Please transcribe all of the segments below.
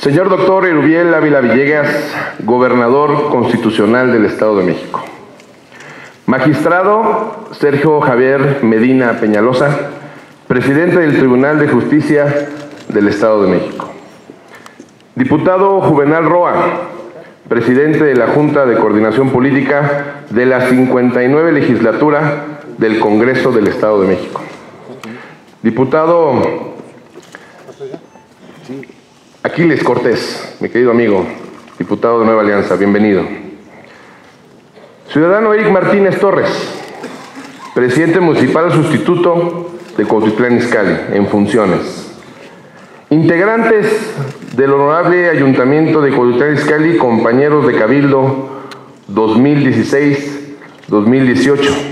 Señor doctor Erubiel Ávila Villegas, gobernador constitucional del Estado de México. Magistrado Sergio Javier Medina Peñalosa, presidente del Tribunal de Justicia del Estado de México. Diputado Juvenal Roa, presidente de la Junta de Coordinación Política de la 59 legislatura del Congreso del Estado de México. Diputado Aquiles Cortés, mi querido amigo, diputado de Nueva Alianza, bienvenido. Ciudadano Eric Martínez Torres, presidente municipal sustituto de Cuautitlán Izcalli, en funciones. Integrantes del honorable Ayuntamiento de Cuautitlán Izcalli, compañeros de Cabildo 2016-2018.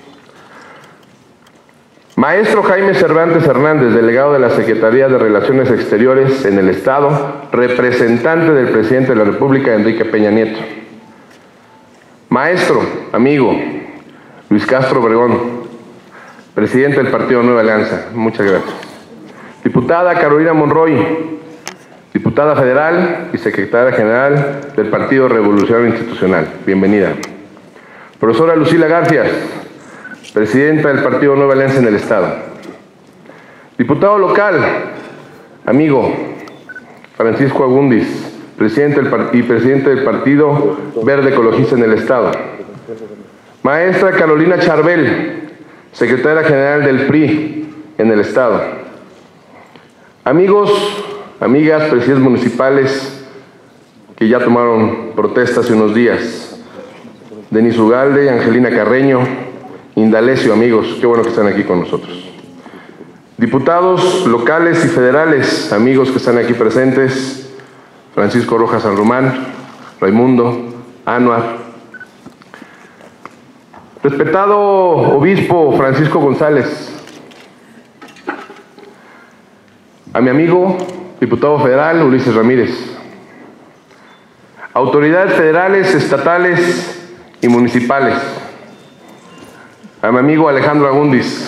Maestro Jaime Cervantes Hernández, delegado de la Secretaría de Relaciones Exteriores en el Estado, representante del presidente de la República, Enrique Peña Nieto. Maestro, amigo, Luis Castro Obregón, presidente del Partido Nueva Alianza. Muchas gracias. Diputada Carolina Monroy, diputada federal y secretaria general del Partido Revolucionario Institucional. Bienvenida. Profesora Lucila García, presidenta del Partido Nueva Alianza en el Estado. Diputado local, amigo, Francisco Agúndez, presidente del Partido Verde Ecologista en el Estado. Maestra Carolina Charbel, secretaria general del PRI en el Estado. Amigos, amigas, presidentes municipales que ya tomaron protesta hace unos días. Denis Ugalde, Angelina Carreño, Indalecio, amigos, qué bueno que están aquí con nosotros. Diputados locales y federales, amigos que están aquí presentes, Francisco Rojas San Román, Raimundo, Anuar. Respetado obispo Francisco González, a mi amigo, diputado federal Ulises Ramírez, autoridades federales, estatales y municipales, a mi amigo Alejandro Agúndez,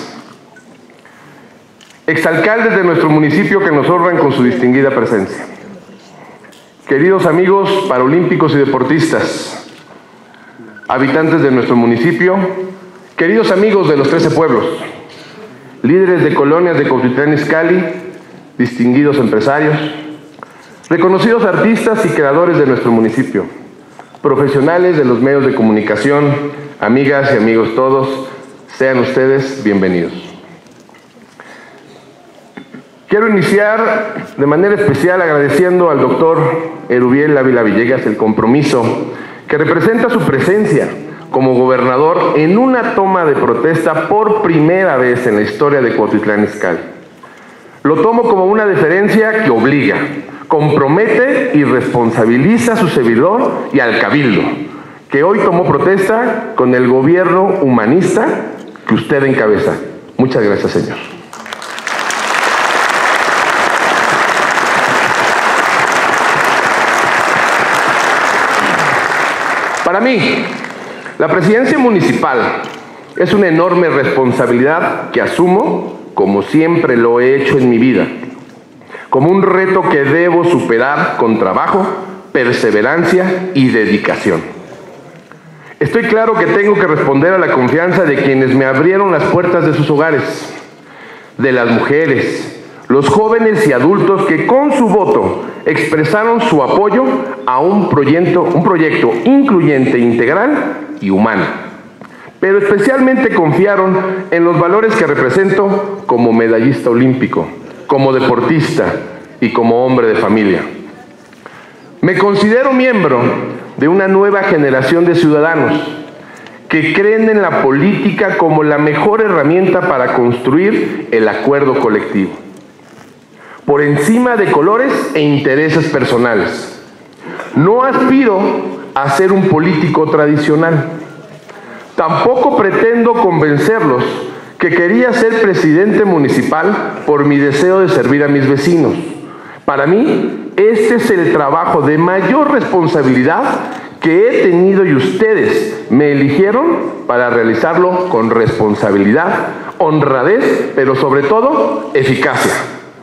exalcaldes de nuestro municipio que nos honran con su distinguida presencia, queridos amigos paralímpicos y deportistas, habitantes de nuestro municipio, queridos amigos de los 13 pueblos, líderes de colonias de Cuautitlán Izcalli, distinguidos empresarios, reconocidos artistas y creadores de nuestro municipio, profesionales de los medios de comunicación, amigas y amigos todos, sean ustedes bienvenidos. Quiero iniciar de manera especial agradeciendo al doctor Erubiel Ávila Villegas el compromiso que representa su presencia como gobernador en una toma de protesta por primera vez en la historia de Cuautitlán Izcalli. Lo tomo como una deferencia que obliga, compromete y responsabiliza a su servidor y al Cabildo, que hoy tomó protesta con el gobierno humanista que usted encabeza. Muchas gracias, señor. Para mí, la presidencia municipal es una enorme responsabilidad que asumo, como siempre lo he hecho en mi vida, como un reto que debo superar con trabajo, perseverancia y dedicación. Estoy claro que tengo que responder a la confianza de quienes me abrieron las puertas de sus hogares, de las mujeres, los jóvenes y adultos que con su voto expresaron su apoyo a un proyecto incluyente, integral y humano. Pero especialmente confiaron en los valores que represento como medallista olímpico, como deportista y como hombre de familia. Me considero miembro de una nueva generación de ciudadanos que creen en la política como la mejor herramienta para construir el acuerdo colectivo, por encima de colores e intereses personales. No aspiro a ser un político tradicional. Tampoco pretendo convencerlos que quería ser presidente municipal por mi deseo de servir a mis vecinos. Para mí, este es el trabajo de mayor responsabilidad que he tenido y ustedes me eligieron para realizarlo con responsabilidad, honradez, pero sobre todo, eficacia.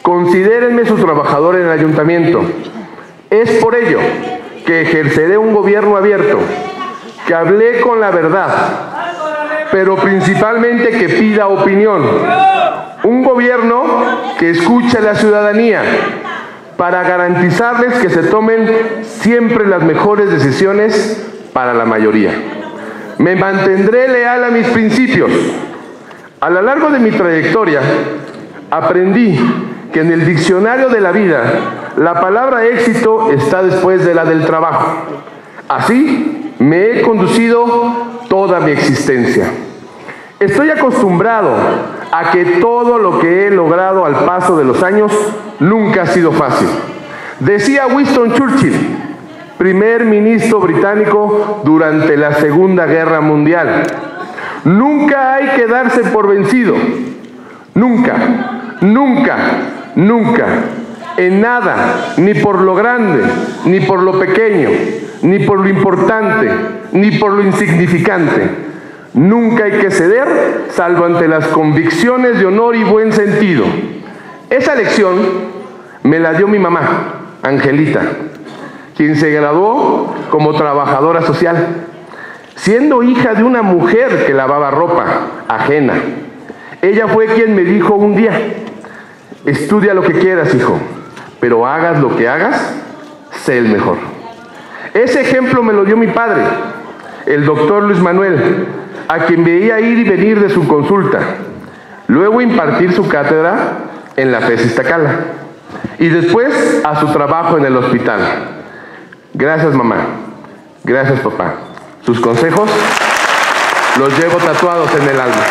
Considérenme su trabajador en el ayuntamiento. Es por ello que ejerceré un gobierno abierto, que hablé con la verdad, pero principalmente que pida opinión. Un gobierno que escuche a la ciudadanía para garantizarles que se tomen siempre las mejores decisiones para la mayoría. Me mantendré leal a mis principios. A lo largo de mi trayectoria, aprendí que en el diccionario de la vida, la palabra éxito está después de la del trabajo. Así me he conducido toda mi existencia. Estoy acostumbrado a que todo lo que he logrado al paso de los años nunca ha sido fácil. Decía Winston Churchill, primer ministro británico durante la Segunda Guerra Mundial: nunca hay que darse por vencido. Nunca, nunca, nunca, en nada, ni por lo grande, ni por lo pequeño, ni por lo importante, ni por lo insignificante. Nunca hay que ceder, salvo ante las convicciones de honor y buen sentido. Esa lección me la dio mi mamá, Angelita, quien se graduó como trabajadora social, siendo hija de una mujer que lavaba ropa ajena. Ella fue quien me dijo un día: estudia lo que quieras, hijo, pero hagas lo que hagas, sé el mejor. Ese ejemplo me lo dio mi padre, el doctor Luis Manuel, a quien veía ir y venir de su consulta, luego impartir su cátedra en la FES Iztacala y después a su trabajo en el hospital. Gracias, mamá. Gracias, papá. Sus consejos los llevo tatuados en el alma.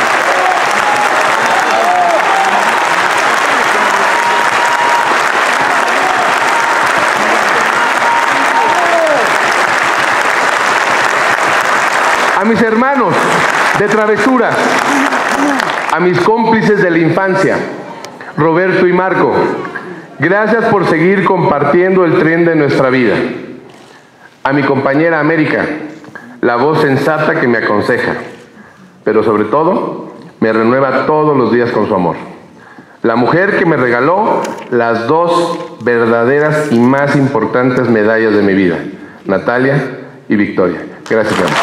A mis hermanos de travesuras, a mis cómplices de la infancia, Roberto y Marco, gracias por seguir compartiendo el tren de nuestra vida. A mi compañera América, la voz sensata que me aconseja, pero sobre todo me renueva todos los días con su amor. La mujer que me regaló las dos verdaderas y más importantes medallas de mi vida, Natalia y Victoria. Gracias, amor.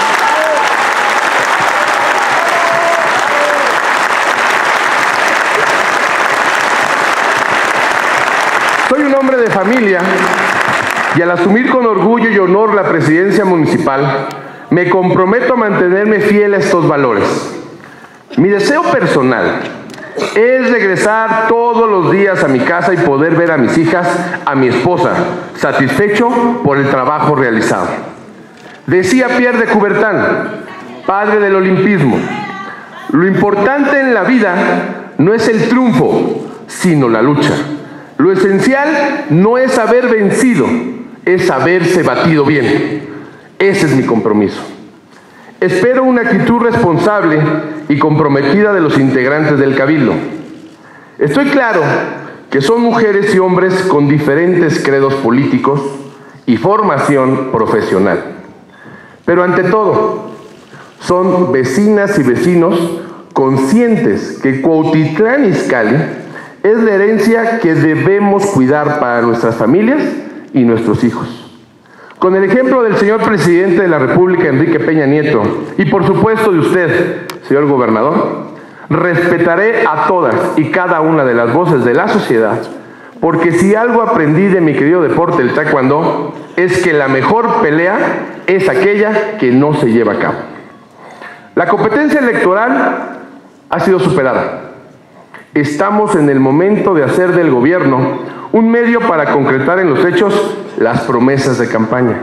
Soy un hombre de familia y al asumir con orgullo y honor la presidencia municipal, me comprometo a mantenerme fiel a estos valores. Mi deseo personal es regresar todos los días a mi casa y poder ver a mis hijas, a mi esposa, satisfecho por el trabajo realizado. Decía Pierre de Coubertin, padre del olimpismo: lo importante en la vida no es el triunfo, sino la lucha. Lo esencial no es haber vencido, es haberse batido bien. Ese es mi compromiso. Espero una actitud responsable y comprometida de los integrantes del Cabildo. Estoy claro que son mujeres y hombres con diferentes credos políticos y formación profesional. Pero ante todo, son vecinas y vecinos conscientes que Cuautitlán Izcalli es la herencia que debemos cuidar para nuestras familias y nuestros hijos. Con el ejemplo del señor presidente de la República, Enrique Peña Nieto, y por supuesto de usted, señor gobernador, respetaré a todas y cada una de las voces de la sociedad, porque si algo aprendí de mi querido deporte, el taekwondo, es que la mejor pelea es aquella que no se lleva a cabo. La competencia electoral ha sido superada. Estamos en el momento de hacer del gobierno un medio para concretar en los hechos las promesas de campaña.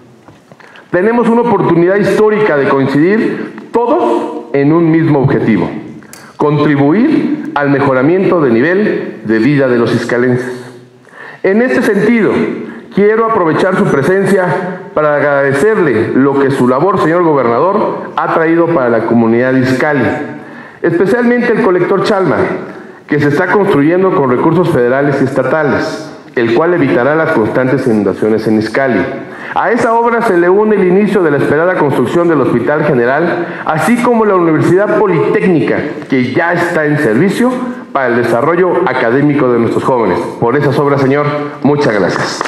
Tenemos una oportunidad histórica de coincidir todos en un mismo objetivo: contribuir al mejoramiento del nivel de vida de los izcalenses. En este sentido, quiero aprovechar su presencia para agradecerle lo que su labor, señor gobernador, ha traído para la comunidad de Izcalli, especialmente el colector Chalma, que se está construyendo con recursos federales y estatales, el cual evitará las constantes inundaciones en Izcalli, A esa obra se le une el inicio de la esperada construcción del Hospital General, así como la Universidad Politécnica, que ya está en servicio para el desarrollo académico de nuestros jóvenes. Por esas obras, señor, muchas gracias.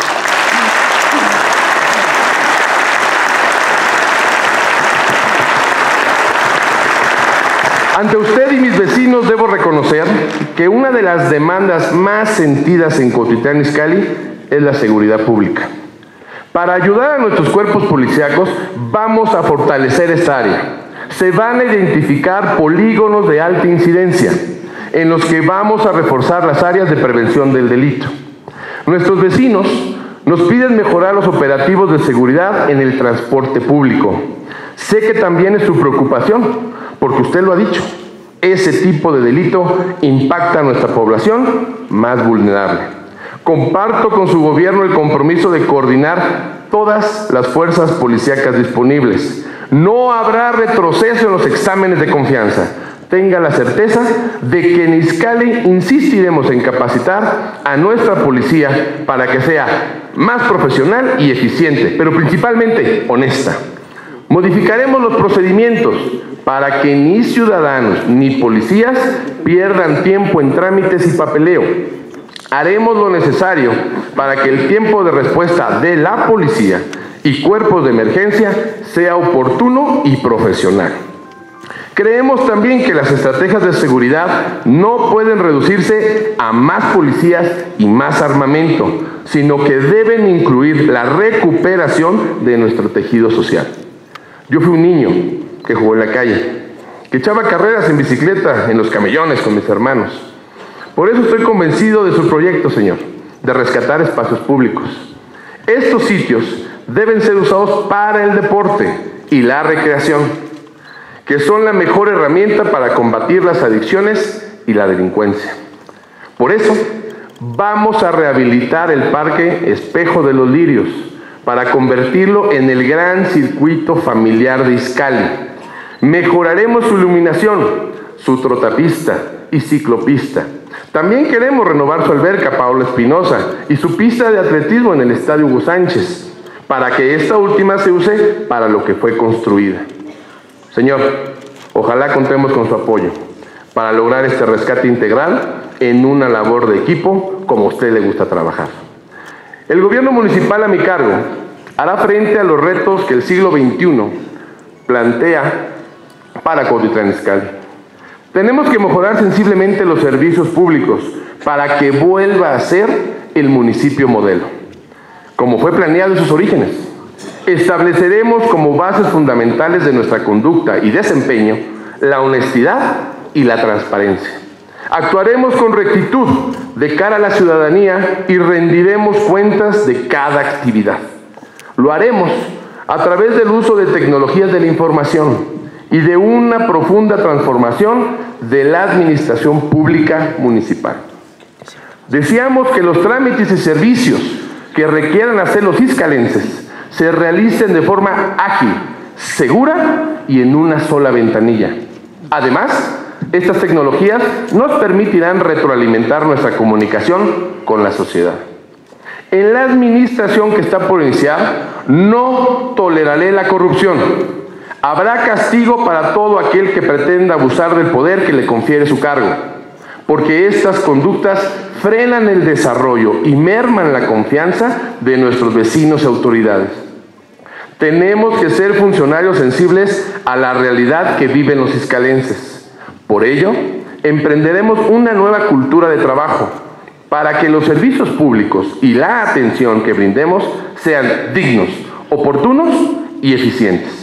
Ante usted y mis vecinos debo reconocer que una de las demandas más sentidas en Cuautitlán Izcalli es la seguridad pública. Para ayudar a nuestros cuerpos policíacos vamos a fortalecer esta área. Se van a identificar polígonos de alta incidencia en los que vamos a reforzar las áreas de prevención del delito. Nuestros vecinos nos piden mejorar los operativos de seguridad en el transporte público. Sé que también es su preocupación, porque usted lo ha dicho, ese tipo de delito impacta a nuestra población más vulnerable. Comparto con su gobierno el compromiso de coordinar todas las fuerzas policíacas disponibles. No habrá retroceso en los exámenes de confianza. Tenga la certeza de que en Izcalli insistiremos en capacitar a nuestra policía para que sea más profesional y eficiente, pero principalmente honesta. Modificaremos los procedimientos para que ni ciudadanos ni policías pierdan tiempo en trámites y papeleo. Haremos lo necesario para que el tiempo de respuesta de la policía y cuerpos de emergencia sea oportuno y profesional. Creemos también que las estrategias de seguridad no pueden reducirse a más policías y más armamento, sino que deben incluir la recuperación de nuestro tejido social. Yo fui un niño que jugó en la calle, que echaba carreras en bicicleta en los camellones con mis hermanos. Por eso estoy convencido de su proyecto, señor, de rescatar espacios públicos. Estos sitios deben ser usados para el deporte y la recreación, que son la mejor herramienta para combatir las adicciones y la delincuencia. Por eso, vamos a rehabilitar el Parque Espejo de los Lirios, para convertirlo en el gran circuito familiar de Izcalli. Mejoraremos su iluminación, su trotapista y ciclopista. También queremos renovar su alberca Pablo Espinosa y su pista de atletismo en el Estadio Hugo Sánchez, para que esta última se use para lo que fue construida. Señor, ojalá contemos con su apoyo para lograr este rescate integral en una labor de equipo como a usted le gusta trabajar. El gobierno municipal a mi cargo hará frente a los retos que el siglo XXI plantea para Cuautitlán Izcalli. Tenemos que mejorar sensiblemente los servicios públicos para que vuelva a ser el municipio modelo, como fue planeado en sus orígenes. Estableceremos como bases fundamentales de nuestra conducta y desempeño la honestidad y la transparencia. Actuaremos con rectitud de cara a la ciudadanía y rendiremos cuentas de cada actividad. Lo haremos a través del uso de tecnologías de la información y de una profunda transformación de la administración pública municipal. Deseamos que los trámites y servicios que requieran hacer los izcalenses se realicen de forma ágil, segura y en una sola ventanilla. Además, estas tecnologías nos permitirán retroalimentar nuestra comunicación con la sociedad. En la administración que está por iniciar, no toleraré la corrupción. Habrá castigo para todo aquel que pretenda abusar del poder que le confiere su cargo, porque estas conductas frenan el desarrollo y merman la confianza de nuestros vecinos y autoridades. Tenemos que ser funcionarios sensibles a la realidad que viven los izcalenses. Por ello, emprenderemos una nueva cultura de trabajo para que los servicios públicos y la atención que brindemos sean dignos, oportunos y eficientes.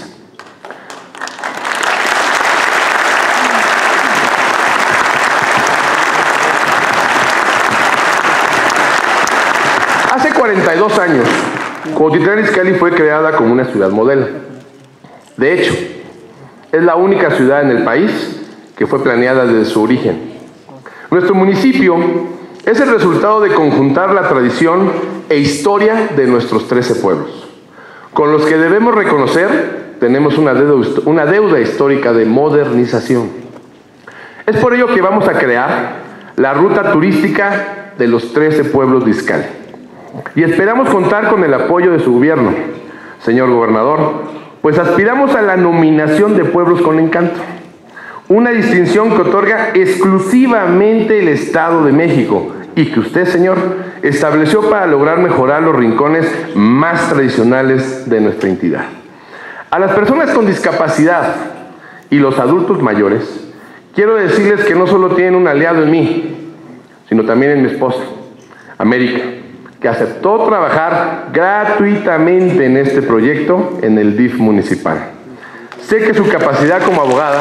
Hace 42 años, Cuautitlán Izcalli fue creada como una ciudad modelo. De hecho, es la única ciudad en el país que fue planeada desde su origen. Nuestro municipio es el resultado de conjuntar la tradición e historia de nuestros 13 pueblos, con los que debemos reconocer tenemos una deuda histórica de modernización. Es por ello que vamos a crear la ruta turística de los 13 pueblos de Izcalli. Y esperamos contar con el apoyo de su gobierno señor gobernador, pues aspiramos a la nominación de Pueblos con Encanto, una distinción que otorga exclusivamente el Estado de México y que usted, señor, estableció para lograr mejorar los rincones más tradicionales de nuestra entidad. A las personas con discapacidad y los adultos mayores, quiero decirles que no solo tienen un aliado en mí, sino también en mi esposa, América, que aceptó trabajar gratuitamente en este proyecto en el DIF municipal. Sé que su capacidad como abogada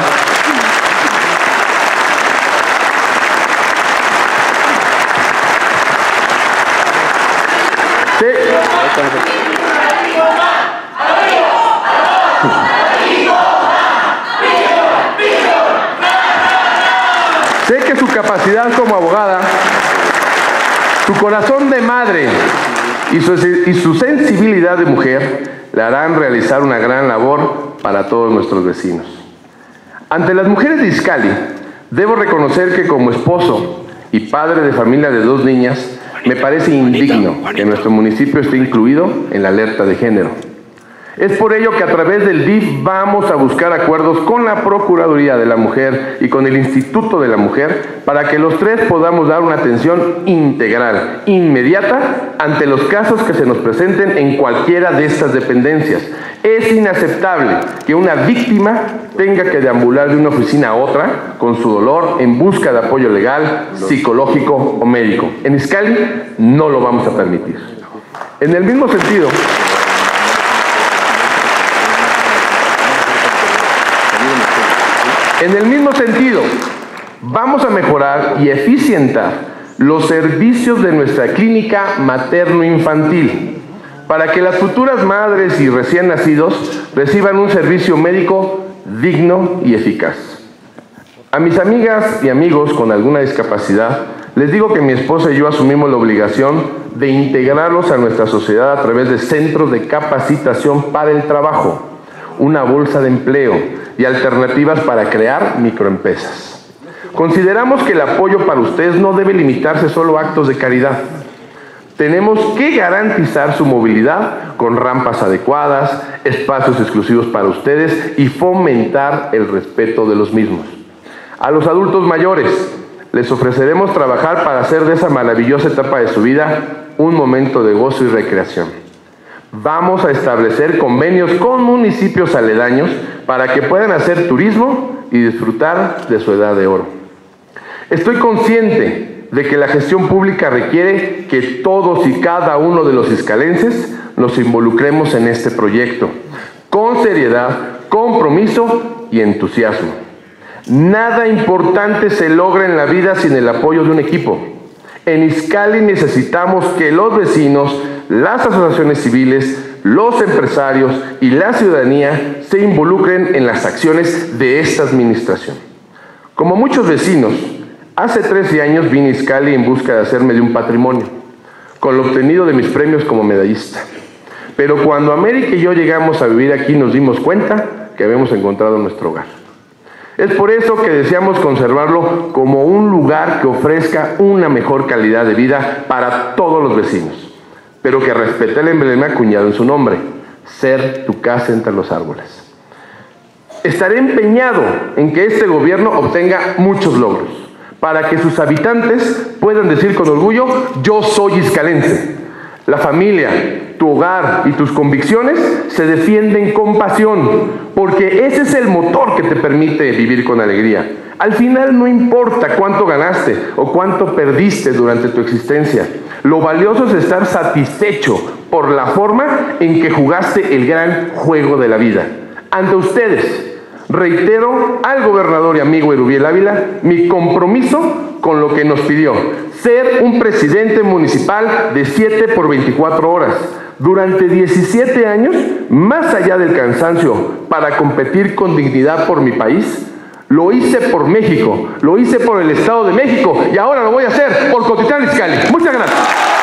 sé que su capacidad como abogada, su corazón de madre y su sensibilidad de mujer le harán realizar una gran labor para todos nuestros vecinos. Ante las mujeres de Izcalli, debo reconocer que como esposo y padre de familia de 2 niñas, me parece indigno que nuestro municipio esté incluido en la alerta de género. Es por ello que a través del DIF vamos a buscar acuerdos con la Procuraduría de la Mujer y con el Instituto de la Mujer para que los 3 podamos dar una atención integral, inmediata, ante los casos que se nos presenten en cualquiera de estas dependencias. Es inaceptable que una víctima tenga que deambular de una oficina a otra con su dolor en busca de apoyo legal, psicológico o médico. En Izcalli no lo vamos a permitir. En el mismo sentido, vamos a mejorar y eficientar los servicios de nuestra clínica materno-infantil para que las futuras madres y recién nacidos reciban un servicio médico digno y eficaz. A mis amigas y amigos con alguna discapacidad, les digo que mi esposa y yo asumimos la obligación de integrarlos a nuestra sociedad a través de centros de capacitación para el trabajo, una bolsa de empleo y alternativas para crear microempresas. Consideramos que el apoyo para ustedes no debe limitarse solo a actos de caridad. Tenemos que garantizar su movilidad con rampas adecuadas, espacios exclusivos para ustedes y fomentar el respeto de los mismos. A los adultos mayores les ofreceremos trabajar para hacer de esa maravillosa etapa de su vida un momento de gozo y recreación. Vamos a establecer convenios con municipios aledaños para que puedan hacer turismo y disfrutar de su edad de oro. Estoy consciente de que la gestión pública requiere que todos y cada uno de los izcalenses nos involucremos en este proyecto, con seriedad, compromiso y entusiasmo. Nada importante se logra en la vida sin el apoyo de un equipo. En Izcalli necesitamos que los vecinos, las asociaciones civiles, los empresarios y la ciudadanía se involucren en las acciones de esta administración. Como muchos vecinos, hace 13 años vine a Izcalli en busca de hacerme de un patrimonio, con lo obtenido de mis premios como medallista. Pero cuando América y yo llegamos a vivir aquí nos dimos cuenta que habíamos encontrado nuestro hogar. Es por eso que deseamos conservarlo como un lugar que ofrezca una mejor calidad de vida para todos los vecinos, pero que respete el emblema acuñado en su nombre: ser tu casa entre los árboles. Estaré empeñado en que este gobierno obtenga muchos logros, para que sus habitantes puedan decir con orgullo: yo soy izcalense. La familia, tu hogar y tus convicciones se defienden con pasión, porque ese es el motor que te permite vivir con alegría. Al final no importa cuánto ganaste o cuánto perdiste durante tu existencia. Lo valioso es estar satisfecho por la forma en que jugaste el gran juego de la vida. Ante ustedes, reitero al gobernador y amigo Erubiel Ávila mi compromiso con lo que nos pidió: ser un presidente municipal de 7 por 24 horas, durante 17 años, más allá del cansancio, para competir con dignidad por mi país. Lo hice por México, lo hice por el Estado de México y ahora lo voy a hacer por Cotitlán Izcalli. Muchas gracias.